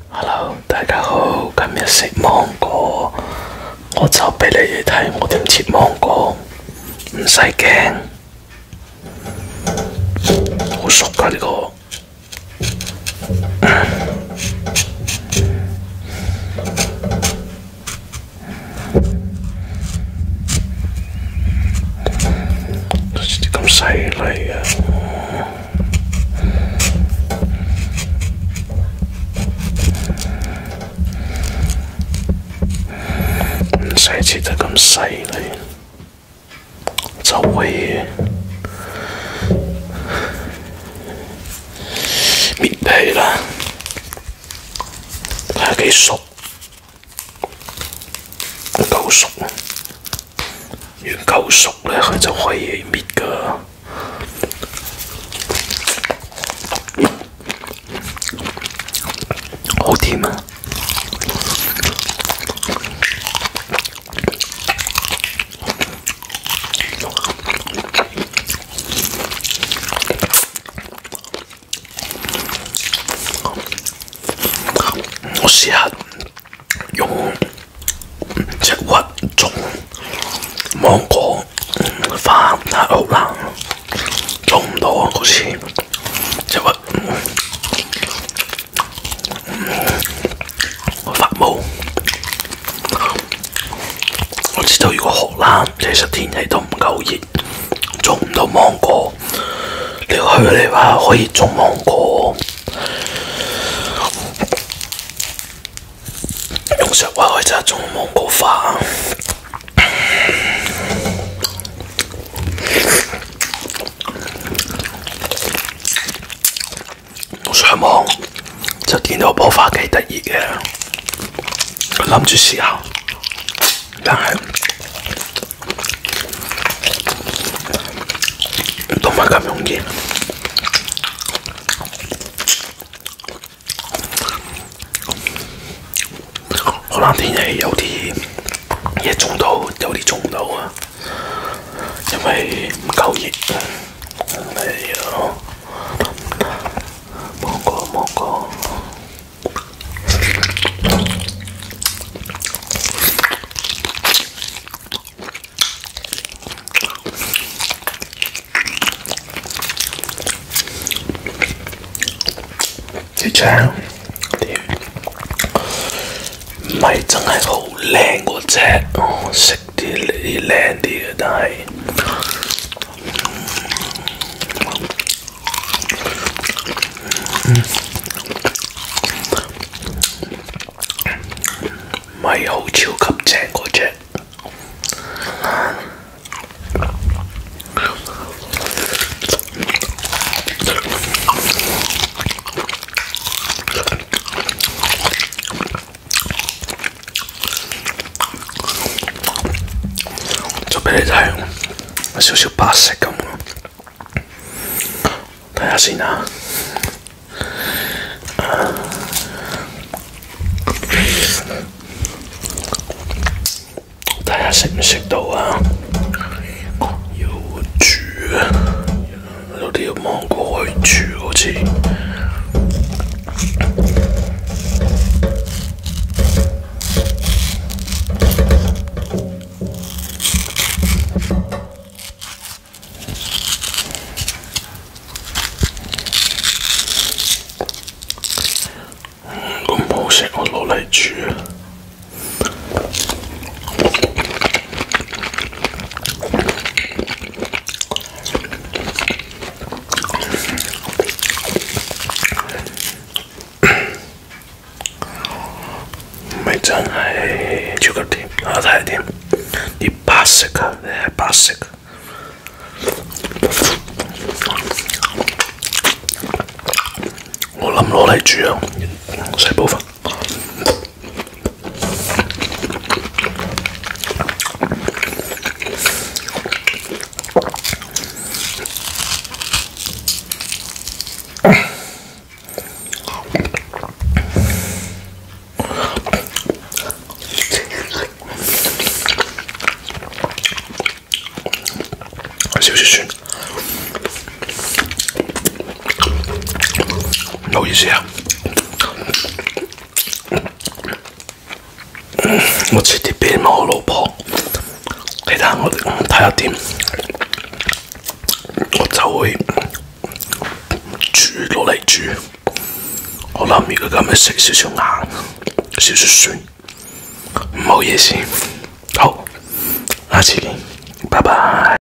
Hello，大家好，今日食芒果，我就俾你哋睇我點切芒果，唔使驚，好熟㗎呢個。咁犀利啊！唔使切得咁細利，就會搣皮啦，睇下幾熟，夠熟，如果夠熟咧，佢就可以搣㗎。好甜啊！我試下用隻核種芒果花，但係好難，做唔到啊！好似隻核發毛。我知道如果荷蘭其實天氣都唔夠熱，種唔到芒果。你話可以種芒果，用石話可以真係種芒果花。我上網就見到棵花幾得意嘅，諗住試下，但係都唔係咁容易。可能天氣有啲嘢種到，有啲種唔到啊，因為唔夠熱。係啊，芒果。啲醬唔係真係好靚嗰隻，我食啲靚啲嘅，但係唔係好超級正嗰隻。俾你睇，有少少白色咁，睇下先啊。睇下食唔食到啊？要煮啊，有啲芒果可以煮，好似。我攞嚟煮，唔係真係超級甜，我睇下點，啲白色啊，你係白色。我諗攞嚟煮啊，細部分。少少酸，唔好意思啊。 我遲啲俾我老婆，你睇我睇下點，我就會煮落嚟煮。我諗如果咁樣食少少硬，少少酸，唔好意思。好，下次見，拜拜。